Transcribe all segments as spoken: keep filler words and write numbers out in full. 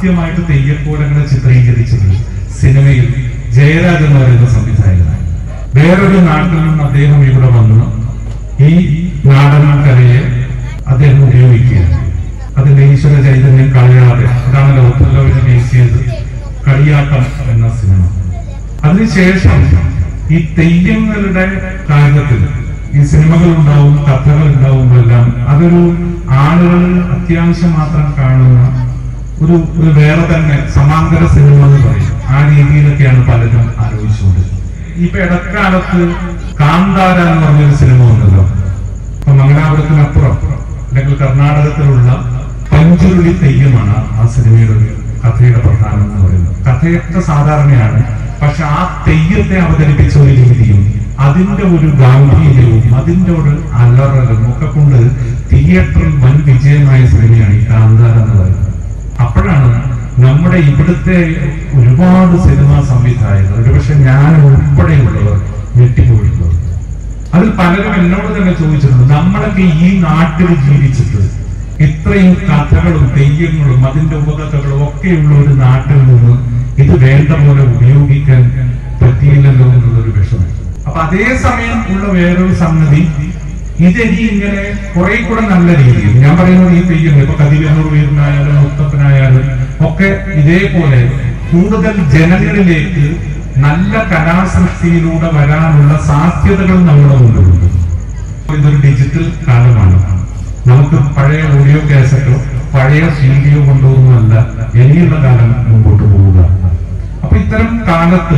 ആദ്യമായിട്ട് തെയ്യക്കോലങ്ങളെ ചിത്രീകരിച്ചത് സിനിമയിൽ ജയരാജ് എന്ന് പറയുന്ന സംവിധായകനാണ്. വേറൊരു നാട്ടിൽ നിന്ന് അദ്ദേഹം ഇവിടെ വന്ന് ഈ നാടൻ കലയെ അദ്ദേഹം ഉപയോഗിക്കുകയാണ്. അതിന്റെ ഈശ്വര ചൈതന്യം കളയാതെ, അതാണല്ലോ ഒത്തല്ലോവിനെ ബേസ് ചെയ്ത് കളിയാട്ടം എന്ന സിനിമ. അതിനുശേഷം ഈ തെയ്യങ്ങളുടെ കാര്യത്തിൽ ഈ സിനിമകൾ ഉണ്ടാവും, കഥകൾ ഉണ്ടാവുമ്പോഴെല്ലാം അതൊരു ആളുകൾ അത്യാവശ്യം മാത്രം കാണുന്ന ഒരു ഒരു വേറെ തന്നെ സമാന്തര സിനിമ എന്ന് പറയും. ആ രീതിയിലൊക്കെയാണ് പലരും ആലോചിച്ചുകൊണ്ട്. ഇപ്പൊ ഇടക്കാലത്ത് കാന്താര എന്ന് പറഞ്ഞൊരു സിനിമ വന്നല്ലോ. അപ്പൊ മംഗലാപുരത്തിനപ്പുറം അല്ലെങ്കിൽ കർണാടകത്തിലുള്ള പഞ്ചുരുളി തെയ്യമാണ് ആ സിനിമയുടെ ഒരു കഥയുടെ പ്രധാനം എന്ന് പറയുന്നത്. കഥയൊക്കെ സാധാരണയാണ്, പക്ഷെ ആ തെയ്യത്തെ അവതരിപ്പിച്ച ഒരു രീതിയും അതിന്റെ ഒരു ഗാംഭീര്യവും അതിന്റെ ഒരു അലറലും ഒക്കെ കൊണ്ട് തിയേറ്ററിൽ വൻ വിജയമായ സിനിമയാണ് ഈ കാന്താര എന്ന് പറയുന്നത്. അപ്പോഴാണ് നമ്മുടെ ഇവിടുത്തെ ഒരുപാട് സിനിമാ സംവിധായകർ, ഒരുപക്ഷെ ഞാൻ ഉൾപ്പെടെയുള്ളവർ ഞെട്ടിപ്പോയിട്ടുള്ളത്. അതിൽ പലരും എന്നോട് തന്നെ ചോദിച്ചിട്ടുണ്ട്, നമ്മളൊക്കെ ഈ നാട്ടിൽ ജീവിച്ചിട്ട് ഇത്രയും കഥകളും തെയ്യങ്ങളും അതിന്റെ ഉപകഥകളും ഒക്കെയുള്ള ഒരു നാട്ടിൽ നിന്ന് ഇത് വേണ്ട പോലെ ഉപയോഗിക്കാൻ പറ്റിയില്ലല്ലോ എന്നുള്ളൊരു വിഷമം. അപ്പൊ അതേ സമയം ഉള്ള വേറൊരു സംഗതി, ഇതെനി ഇങ്ങനെ കുറെ കൂടെ നല്ല രീതിയിൽ ഞാൻ പറയുന്നത് ഈ തെയ്യം ഇപ്പൊ കതിവന്നൂർ വീരനായാലും മുത്തപ്പനായാലും ഒക്കെ ഇതേപോലെ കൂടുതൽ ജനങ്ങളിലേക്ക് നല്ല കലാസൃഷ്ടിയിലൂടെ വരാനുള്ള സാധ്യതകൾ നമ്മുടെ മുമ്പിലുണ്ട്. ഇതൊരു ഡിജിറ്റൽ കാലമാണ്. നമുക്ക് പഴയ ഓഡിയോ കാസറ്റോ പഴയ സീഡിയോ കൊണ്ടൊന്നുമല്ല ഇനിയുള്ള കാലം മുമ്പോട്ട് പോവുക. അപ്പൊ ഇത്തരം കാലത്ത്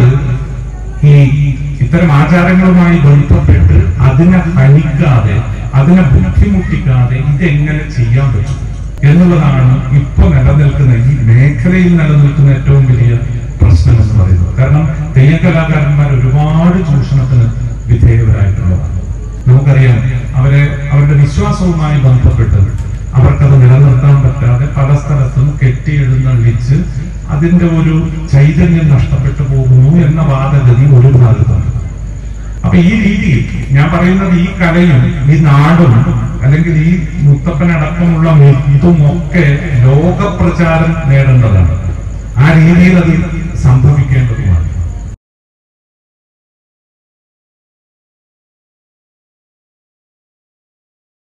ഈ ഇത്തരം ആചാരങ്ങളുമായി ബന്ധപ്പെട്ട് അതിനെ ഹനിക്കാതെ, അതിനെ ബുദ്ധിമുട്ടിക്കാതെ ഇതെങ്ങനെ ചെയ്യാൻ പറ്റും എന്നുള്ളതാണ് ഇപ്പൊ നിലനിൽക്കുന്ന ഈ മേഖലയിൽ നിലനിൽക്കുന്ന ഏറ്റവും വലിയ പ്രശ്നം എന്ന് പറയുന്നത്. കാരണം തെയ്യക്കലാകാരന്മാർ ഒരുപാട് ചൂഷണത്തിന് വിധേയരായിട്ടുള്ളതാണ്. നമുക്കറിയാം, അവരെ അവരുടെ വിശ്വാസവുമായി ബന്ധപ്പെട്ട് അവർക്കത് നിലനിർത്താൻ പറ്റാതെ പല സ്ഥലത്തും കെട്ടിയെഴുന്നള്ളിച്ച് അതിന്റെ ഒരു ചൈതന്യം നഷ്ടപ്പെട്ടു പോകുന്നു എന്ന വാദഗതി ഒരു ഭാഗത്താണ്. അപ്പൊ ഈ രീതിയിൽ ഞാൻ പറയുന്നത് ഈ കലയും ഈ നാടും അല്ലെങ്കിൽ ഈ മുത്തപ്പനടക്കമുള്ള മിത്തും ഒക്കെ ലോകപ്രചാരം നേടേണ്ടതാണ്. ആ രീതിയിൽ അത് സംഭവിക്കേണ്ടതുമാണ്.